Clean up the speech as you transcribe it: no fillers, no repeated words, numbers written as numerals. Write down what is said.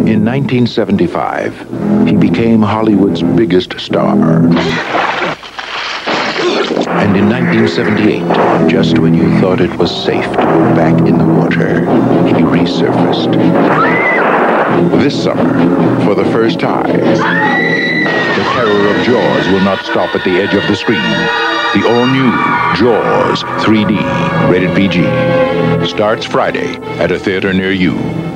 In 1975, he became Hollywood's biggest star. And in 1978, just when you thought it was safe to go back in the water, he resurfaced. This summer, for the first time, the terror of Jaws will not stop at the edge of the screen. The all-new Jaws 3D, rated PG, starts Friday at a theater near you.